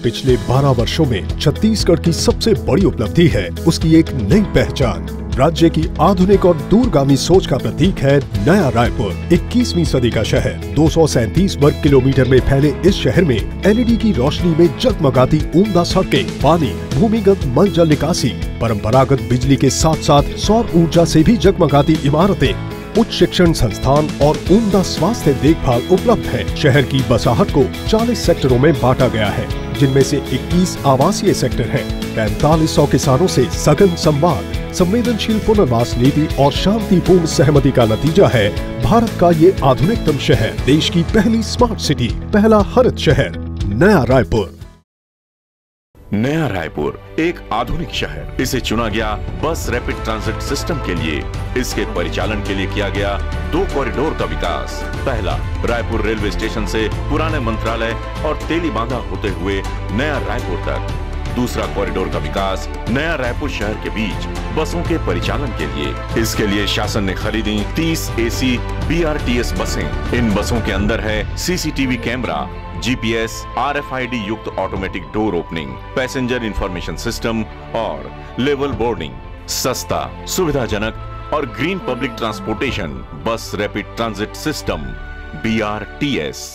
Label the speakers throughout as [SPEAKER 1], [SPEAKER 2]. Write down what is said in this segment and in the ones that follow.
[SPEAKER 1] पिछले 12 वर्षों में छत्तीसगढ़ की सबसे बड़ी उपलब्धि है उसकी एक नई पहचान। राज्य की आधुनिक और दूरगामी सोच का प्रतीक है नया रायपुर। 21वीं सदी का शहर 237 वर्ग किलोमीटर में फैले इस शहर में एलईडी की रोशनी में जगमगाती उम्दा सड़कें, पानी, भूमिगत मल जल निकासी, परंपरागत बिजली के साथ साथ सौर ऊर्जा से भी जगमगाती इमारतें, उच्च शिक्षण संस्थान और उम्दा स्वास्थ्य देखभाल उपलब्ध है। शहर की बसाहट को 40 सेक्टरों में बांटा गया है, जिनमें से 21 आवासीय सेक्टर हैं। 4500 किसानों से सघन संवाद, संवेदनशील पुनर्वास नीति और शांतिपूर्ण सहमति का नतीजा है भारत का ये आधुनिकतम शहर, देश की पहली स्मार्ट सिटी, पहला हरित शहर नया रायपुर।
[SPEAKER 2] नया रायपुर एक आधुनिक शहर, इसे चुना गया बस रैपिड ट्रांजिट सिस्टम के लिए। इसके परिचालन के लिए किया गया 2 कॉरिडोर का विकास। पहला, रायपुर रेलवे स्टेशन से पुराने मंत्रालय और तेलीबांधा होते हुए नया रायपुर तक। दूसरा कॉरिडोर का विकास नया रायपुर शहर के बीच बसों के परिचालन के लिए। इसके लिए शासन ने खरीदी 30 एसी BRTS बसें। इन बसों के अंदर है CCTV कैमरा, GPS, RFID युक्त automatic door opening, passenger information system और लेवल बोर्डिंग। सस्ता, सुविधाजनक और green public transportation bus rapid transit system BRTS।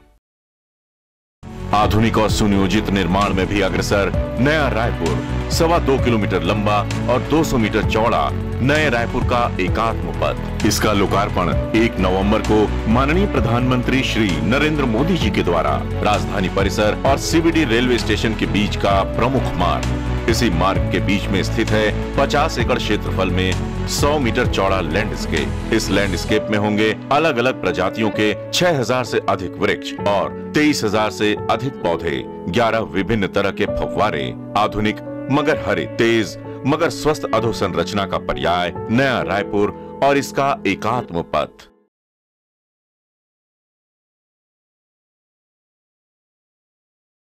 [SPEAKER 2] आधुनिक और सुनियोजित निर्माण में भी अग्रसर नया रायपुर 2.25 किलोमीटर लंबा और 200 मीटर चौड़ा नए रायपुर का एकात्म पथ। इसका लोकार्पण 1 नवंबर को माननीय प्रधानमंत्री श्री नरेंद्र मोदी जी के द्वारा राजधानी परिसर और CBD रेलवे स्टेशन के बीच का प्रमुख मार्ग। इसी मार्ग के बीच में स्थित है 50 एकड़ क्षेत्रफल में 100 मीटर चौड़ा लैंडस्केप। इस लैंडस्केप में होंगे अलग अलग प्रजातियों के 6000 से अधिक वृक्ष और 23,000 से अधिक पौधे, 11 विभिन्न तरह के फव्वारे, आधुनिक मगर हरित, तेज मगर स्वस्थ अधोसंरचना का पर्याय नया रायपुर और इसका एकात्म पथ।